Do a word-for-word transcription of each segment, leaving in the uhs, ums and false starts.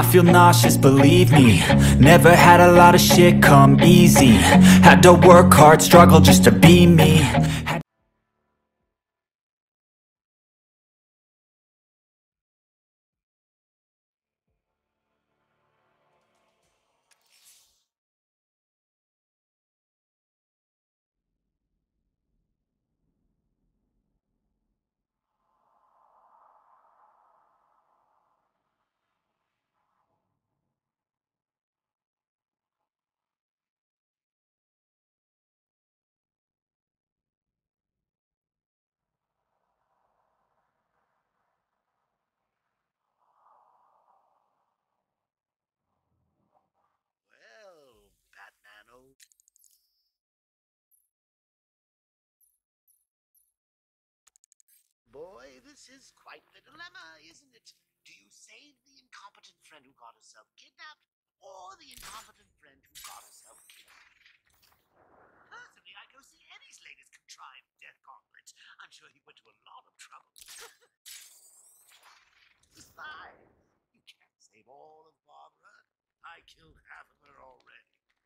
I feel nauseous, believe me. Never had a lot of shit come easy. Had to work hard, struggle just to be me. Had Well, Batman, old boy, this is quite the dilemma, isn't it? Do you save the incompetent friend who got herself kidnapped, or the incompetent friend who got herself killed? Personally, I'd go see Eddie's latest contrived death gauntlet. I'm sure he went to a lot of trouble. Besides, you can't save all of Barbara. I killed half of her already.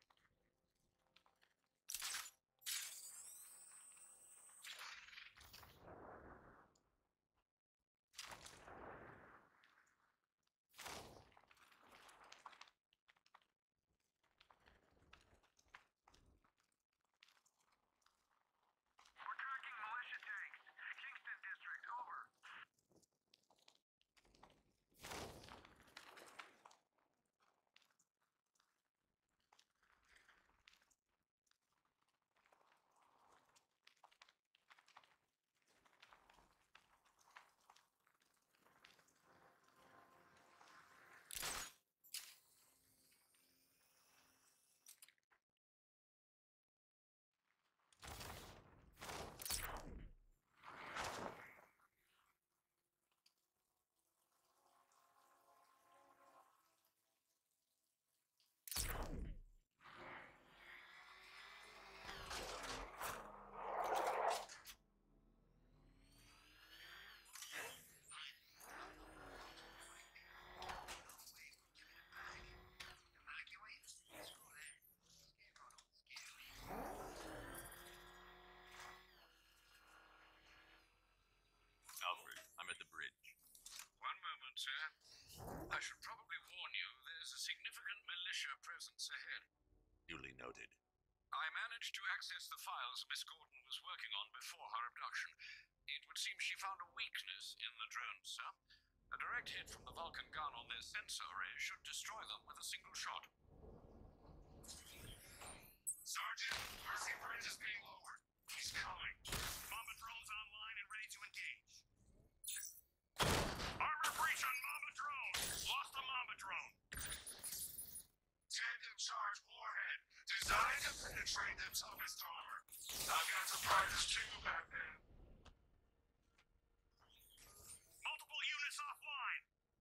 Alfred, I'm at the bridge. One moment, sir. I should probably warn you there's a significant militia presence ahead. Duly noted. I managed to access the files Miss Gordon was working on before her abduction. It would seem she found a weakness in the drones, sir. A direct hit from the Vulcan gun on their sensor array should destroy them with a single shot. Sergeant, Percy Bridge is being lowered. He's coming. Mama drone's online and ready to engage. Armor breach on Mama drone. Lost the Mama drone. Tandem charge warhead. Designed to penetrate them toughest armor. I've got surprises too back then. Multiple units offline.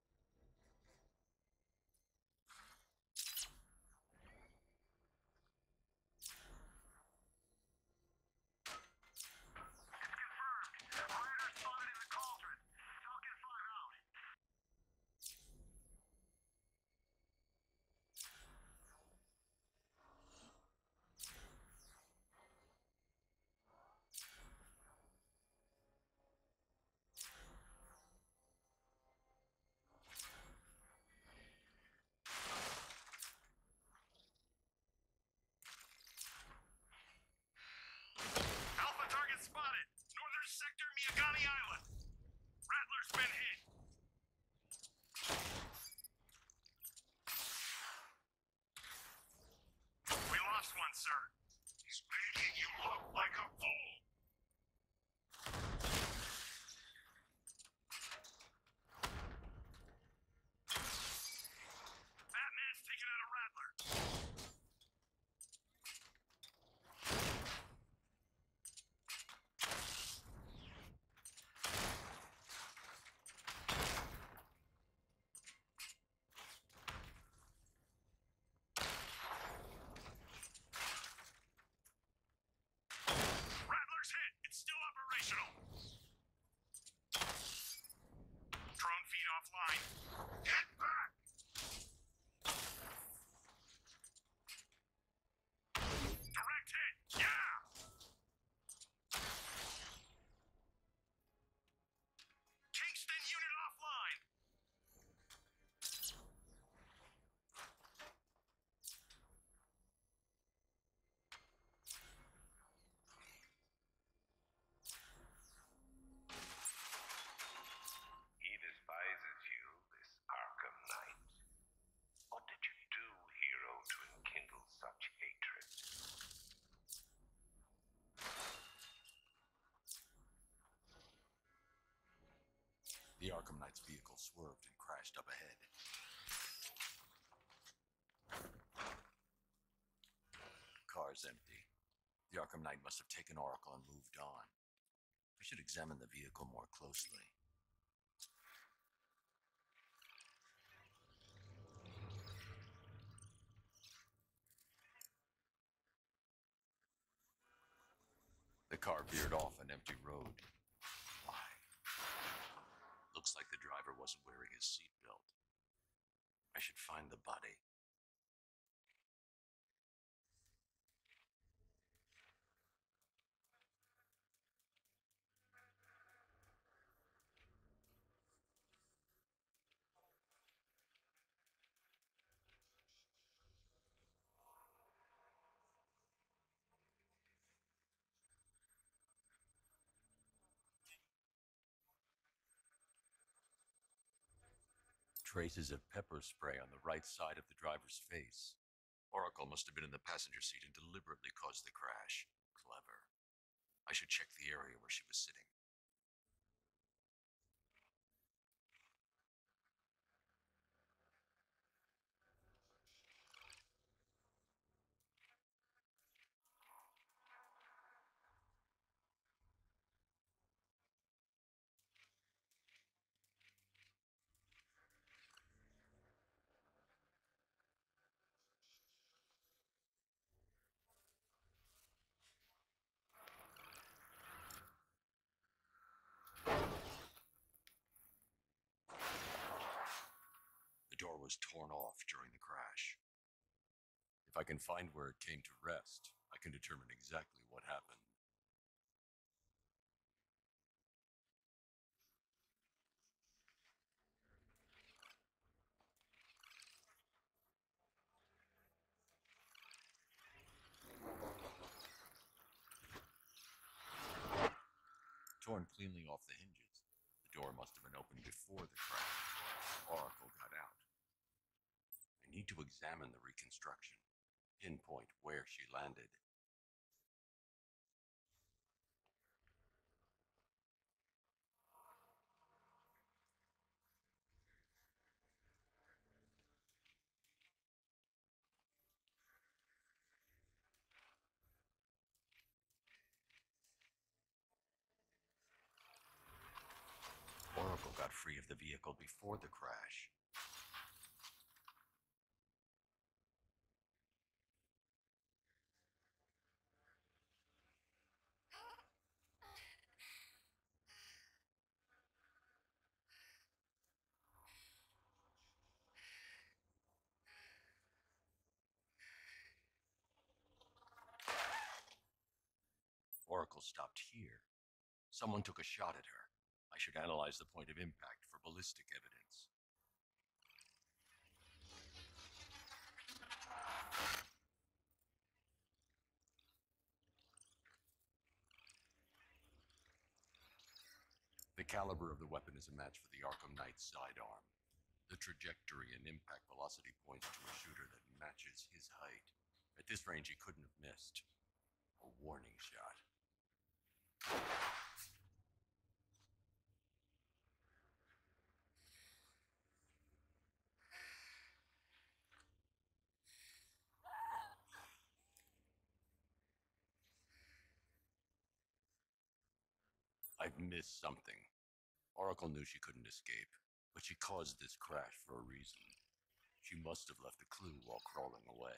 Alpha target spotted. Northern sector, Miyagani Island. Rattler's been hit. We lost one, sir. He's making you look like a fool. Batman's taken out a Rattler. Arkham Knight's vehicle swerved and crashed up ahead. Car's empty. The Arkham Knight must have taken Oracle and moved on. I should examine the vehicle more closely. The car veered off an empty road. Why? Looks like the driver wasn't wearing his seatbelt. I should find the body. Traces of pepper spray on the right side of the driver's face. Oracle must have been in the passenger seat and deliberately caused the crash. Clever. I should check the area where she was sitting. The door was torn off during the crash. If I can find where it came to rest, I can determine exactly what happened. Torn cleanly off the hinges. The door must have been opened before the crash. Oracle got out. I need to examine the reconstruction, pinpoint where she landed. Oracle got free of the vehicle before the crash. Oracle stopped here. Someone took a shot at her. I should analyze the point of impact for ballistic evidence. The caliber of the weapon is a match for the Arkham Knight's sidearm. The trajectory and impact velocity points to a shooter that matches his height. At this range, he couldn't have missed. A warning shot. I've missed something. Oracle knew she couldn't escape, but she caused this crash for a reason. She must have left a clue while crawling away.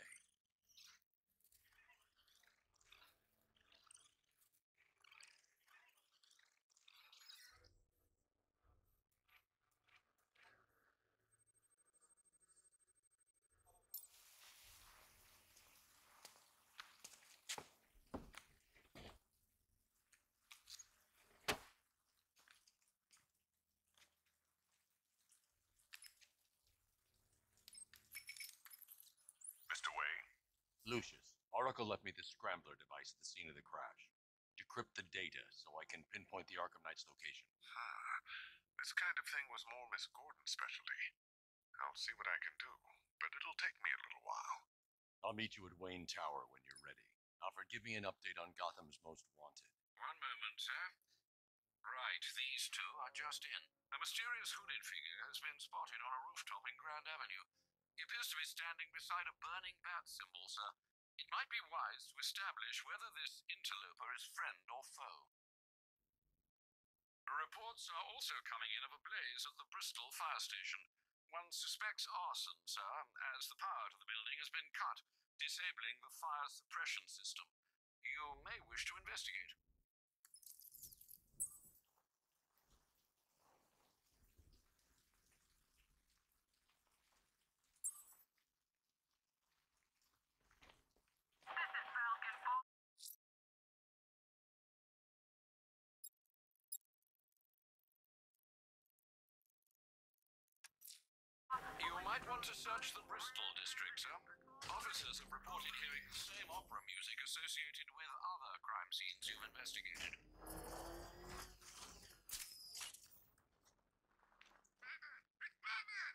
Mister Wayne? Lucius, Oracle left me the scrambler device at the scene of the crash. Decrypt the data so I can pinpoint the Arkham Knight's location. Ah, this kind of thing was more Miss Gordon's specialty. I'll see what I can do, but it'll take me a little while. I'll meet you at Wayne Tower when you're ready. Alfred, give me an update on Gotham's Most Wanted. One moment, sir. Right, these two are just in. A mysterious hooded figure has been spotted on a rooftop in Grand Avenue. He appears to be standing beside a burning bat symbol, sir. It might be wise to establish whether this interloper is friend or foe. Reports are also coming in of a blaze at the Bristol fire station. One suspects arson, sir, as the power to the building has been cut, disabling the fire suppression system. You may wish to investigate. You might want to search the Bristol district, sir. Officers have reported hearing the same opera music associated with other crime scenes you've investigated. It's Batman!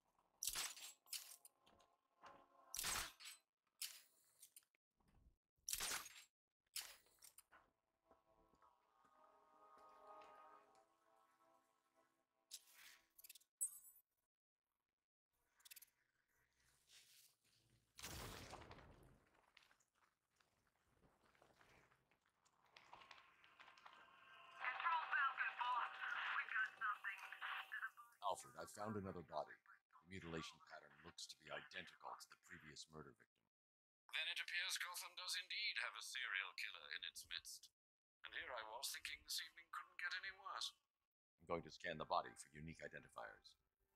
Alfred, I found another body. The mutilation pattern looks to be identical to the previous murder victim. Then it appears Gotham does indeed have a serial killer in its midst. And here I was thinking this evening couldn't get any worse. I'm going to scan the body for unique identifiers.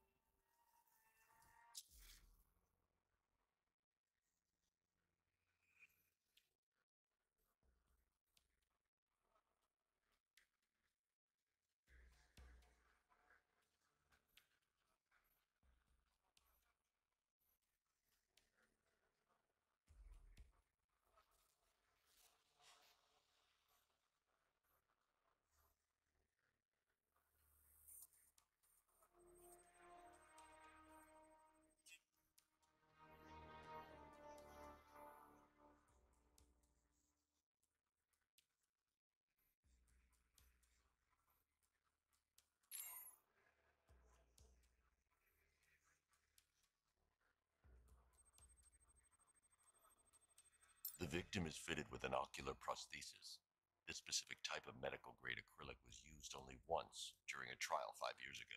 The victim is fitted with an ocular prosthesis. This specific type of medical-grade acrylic was used only once during a trial five years ago.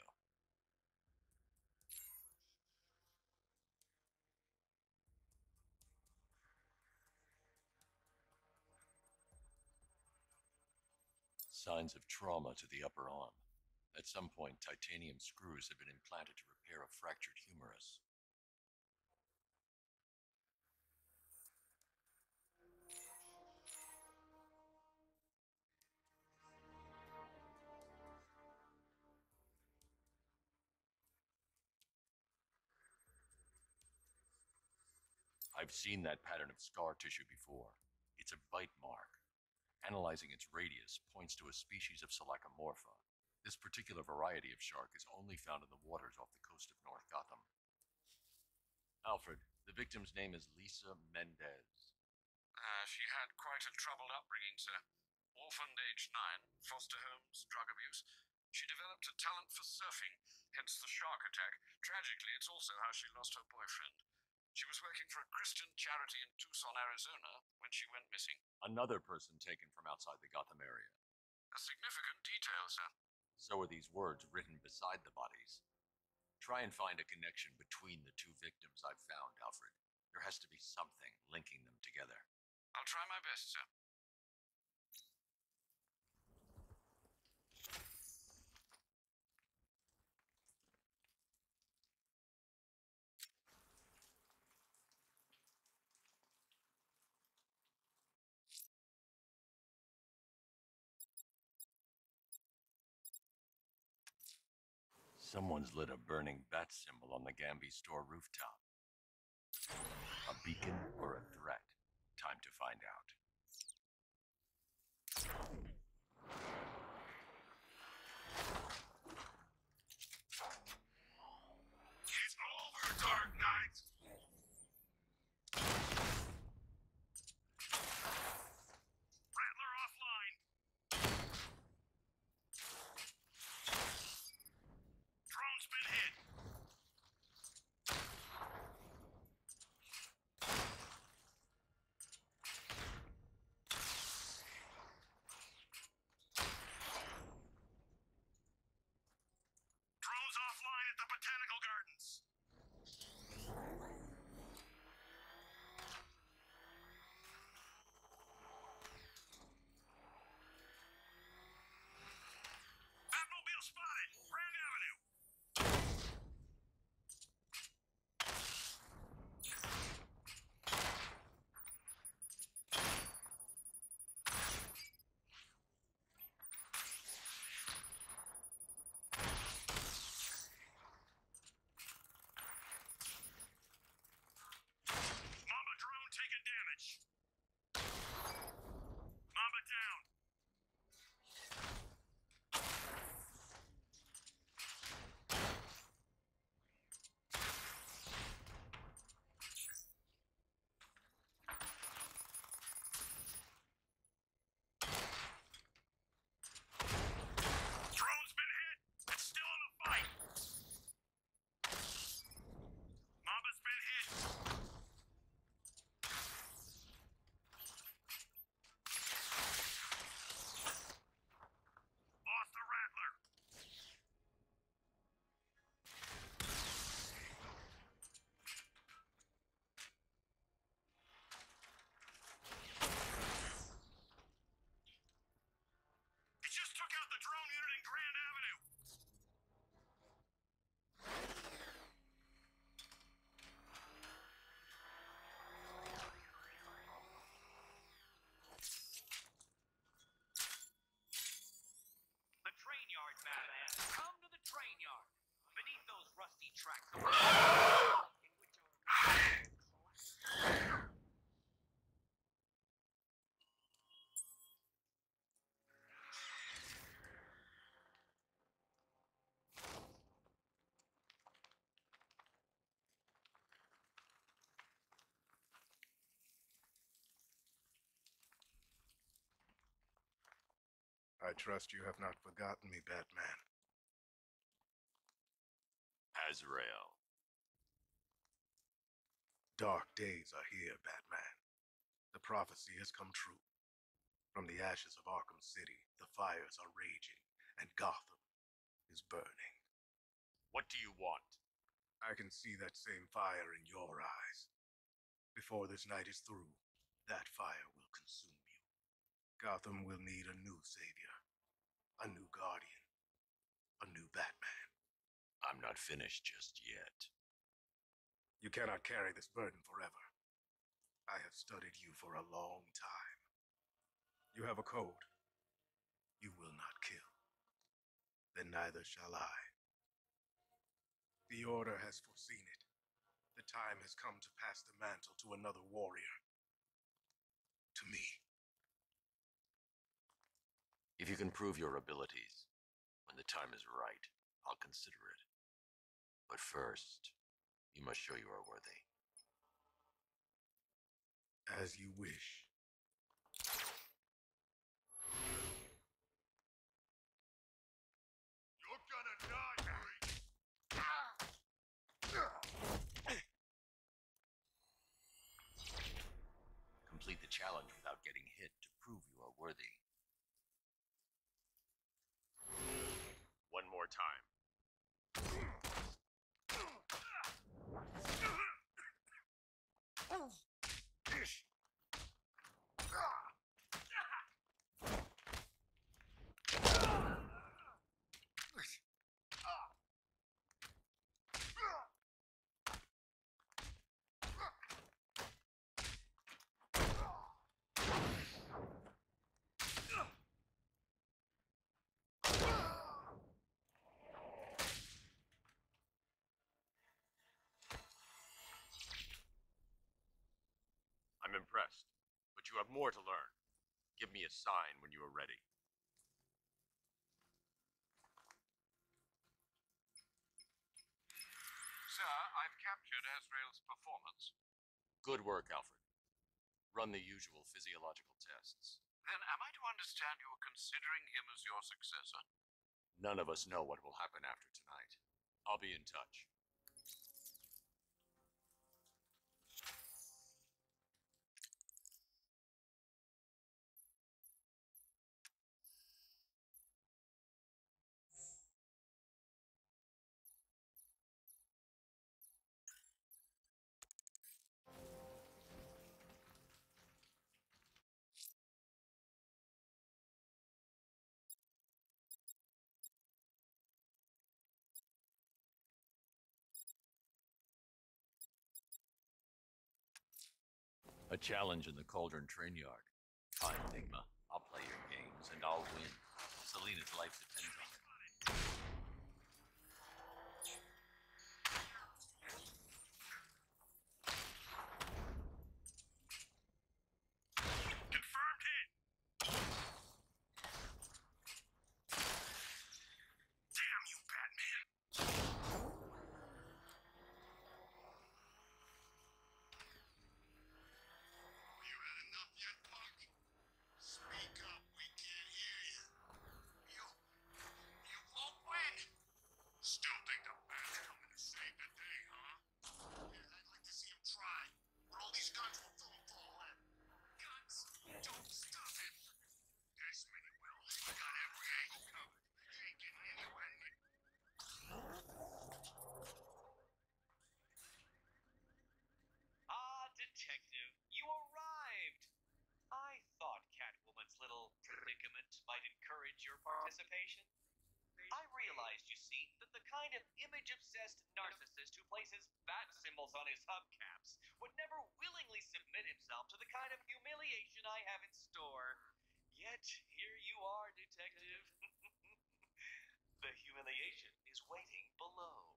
Signs of trauma to the upper arm. At some point, titanium screws have been implanted to repair a fractured humerus. I've seen that pattern of scar tissue before. It's a bite mark. Analyzing its radius points to a species of Selachomorpha. This particular variety of shark is only found in the waters off the coast of North Gotham. Alfred, the victim's name is Lisa Mendez. Uh, she had quite a troubled upbringing, sir. Orphaned aged nine, foster homes, drug abuse. She developed a talent for surfing, hence the shark attack. Tragically, it's also how she lost her boyfriend. She was working for a Christian charity in Tucson, Arizona, when she went missing. Another person taken from outside the Gotham area. A significant detail, sir. So are these words written beside the bodies. Try and find a connection between the two victims I've found, Alfred. There has to be something linking them together. I'll try my best, sir. Someone's lit a burning bat symbol on the Gamby store rooftop. A beacon or a threat? Time to find out. It's over, Dark Knight! Rattler offline! I trust you have not forgotten me, Batman. Azrael. Dark days are here, Batman. The prophecy has come true. From the ashes of Arkham City, the fires are raging, and Gotham is burning. What do you want? I can see that same fire in your eyes. Before this night is through, that fire will consume you. Gotham will need a new savior, a new guardian, a new Batman. I'm not finished just yet. You cannot carry this burden forever. I have studied you for a long time. You have a code. You will not kill. Then neither shall I. The Order has foreseen it. The time has come to pass the mantle to another warrior. To me. If you can prove your abilities, when the time is right, I'll consider it. But first, you must show you are worthy. As you wish. You're gonna die, Freak! Complete the challenge without getting hit to prove you are worthy. One more time. I'm impressed, but you have more to learn. Give me a sign when you are ready. Sir, I've captured Azrael's performance. Good work, Alfred. Run the usual physiological tests. Then am I to understand you are considering him as your successor? None of us know what will happen after tonight. I'll be in touch. A challenge in the Cauldron train yard. Fine, Enigma. I'll play your games, and I'll win. Selina's life depends on it. Confirmed hit! Damn you, Batman! You had enough yet, punk? Speak up, we can't hear you. You... you won't win! Still think the bat's coming to save the day, huh? Yeah, I'd like to see him try. But all these guns will fill him full of guns! Don't stop it! Yes, many will. I got every angle covered. You ain't getting anywhere near... Ah, Detective, you arrived! I thought Catwoman's little predicament might encourage your participation. I realized, you see, that the kind of image-obsessed narcissist who places bat symbols on his hubcaps would never willingly submit himself to the kind of humiliation I have in store. Yet, here you are, Detective. The humiliation is waiting below.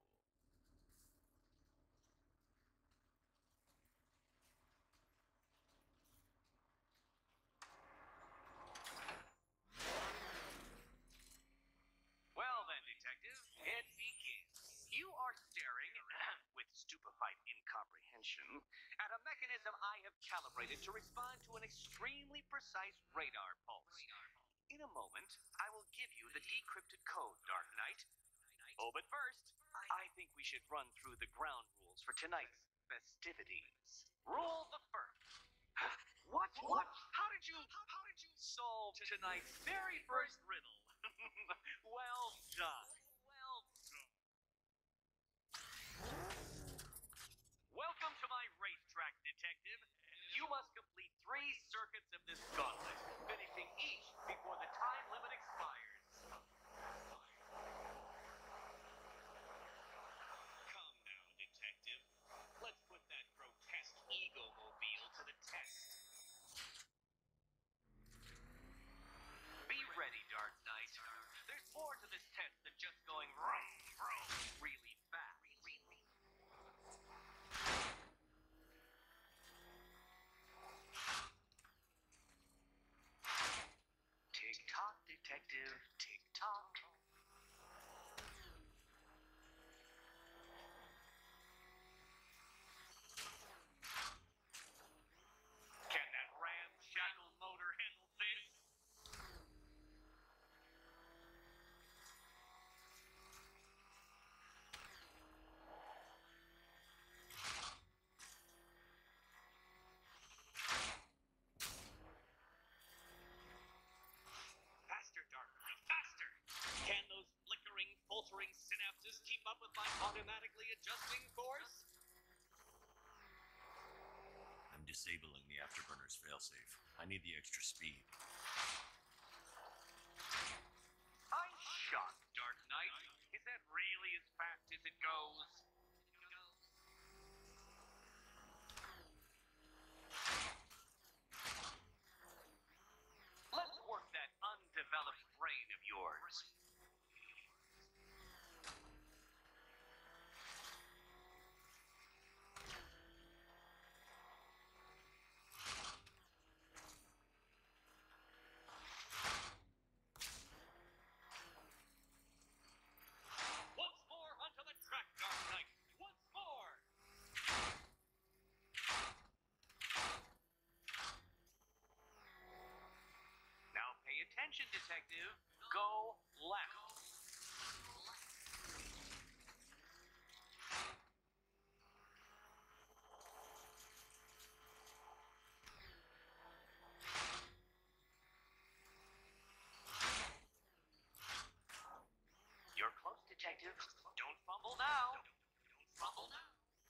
Well then, Detective, it begins. You are staring, with stupefied incomprehension, at a mechanism I have calibrated to respond to an extremely precise radar pulse. In a moment, I will give you the decrypted code, Dark Knight. Oh, but first, I think we should run through the ground rules for tonight's festivities. Rule the first. What? What? How did you, how did you solve tonight's very first riddle? Well done. Well done. Welcome to my racetrack, detective. You must complete three circuits of this gauntlet, finishing each before the time limit expires. Come now, detective. Let's put that grotesque ego-mobile to the test. Be ready, Dark Knight. There's more to this test than just going vroom, vroom, really fast. Tick-tock, detective, tick-tock. Can that ramshackle motor handle this? Faster, Dark Knight, faster! Can those flickering, faltering synapses keep up with my automatically adjusting course? I'm disabling the afterburner's failsafe. I need the extra speed. I'm shocked, Dark Knight. Is that really as fast as it goes? Let's work that undeveloped brain of yours. Once more onto the track, Dark Knight. Once more. Now pay attention, detective. Go left. You're close, detective. Don't fumble now. Don't fumble now.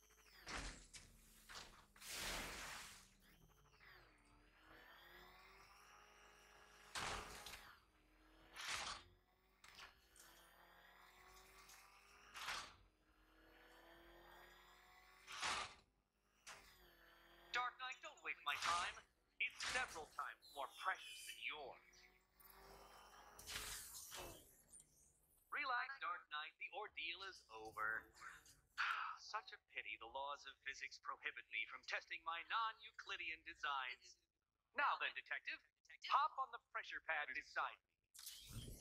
Dark Knight, don't waste my time. It's several times more precious than yours. Relax, Dark Knight. The ordeal is over. Such a pity the laws of physics prohibit me from testing my non-Euclidean designs. Now then, detective, hop on the pressure pad beside me.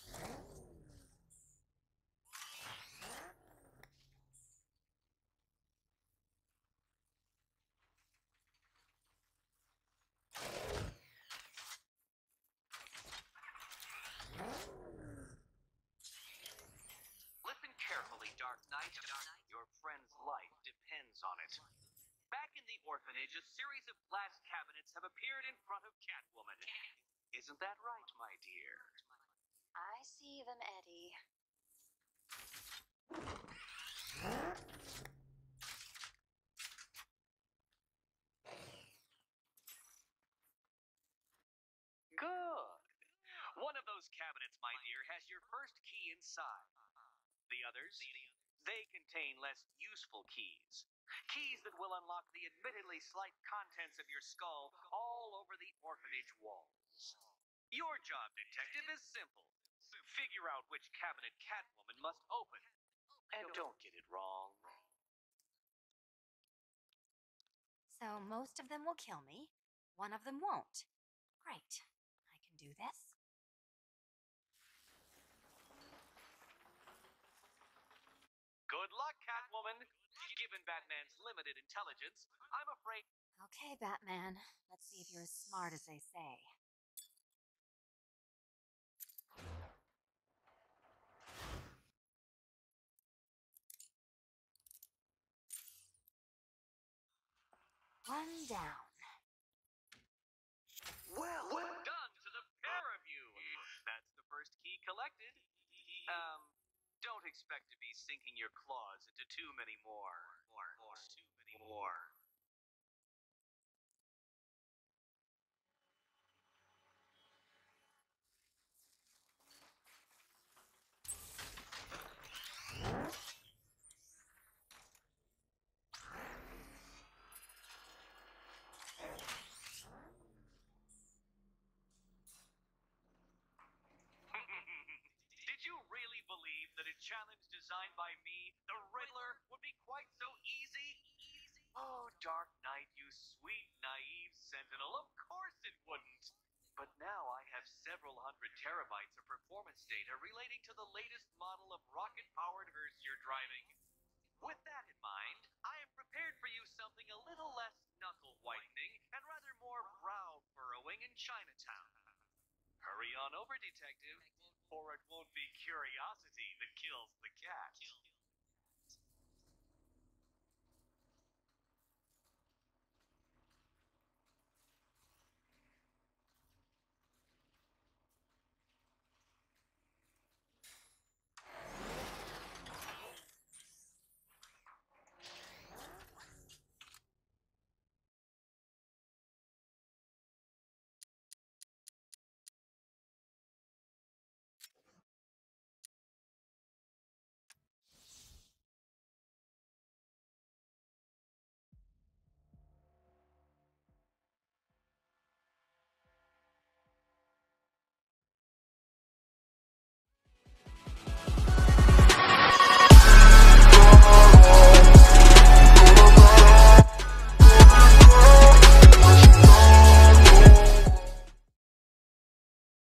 Listen carefully, Dark Knight. Your friend's life depends on it. Back in the orphanage, a series of glass cabinets have appeared in front of Catwoman. Isn't that right, my dear? I see them, Eddie. Good. One of those cabinets, my dear, has your first key inside. The others, they contain less useful keys. Keys that will unlock the admittedly slight contents of your skull all over the orphanage walls. Your job, detective, is simple. Figure out which cabinet Catwoman must open. And don't get it wrong. So most of them will kill me. One of them won't. Great. I can do this. Good luck, Catwoman. Given Batman's limited intelligence, I'm afraid... Okay, Batman. Let's see if you're as smart as they say. One down. Well, well done to the pair of you. That's the first key collected. Um, don't expect to be sinking your claws into too many more. More, more, too many more. Did you really believe that a challenge designed by me, the Riddler, would be quite so easy? Oh, Dark Knight, you sweet, naive sentinel, of course it wouldn't. But now I have several hundred terabytes of performance data relating to the latest model of rocket-powered hearse you're driving. With that in mind, I have prepared for you something a little less knuckle-whitening and rather more brow-furrowing in Chinatown. Hurry on over, detective, or it won't be curiosity that kills the cat.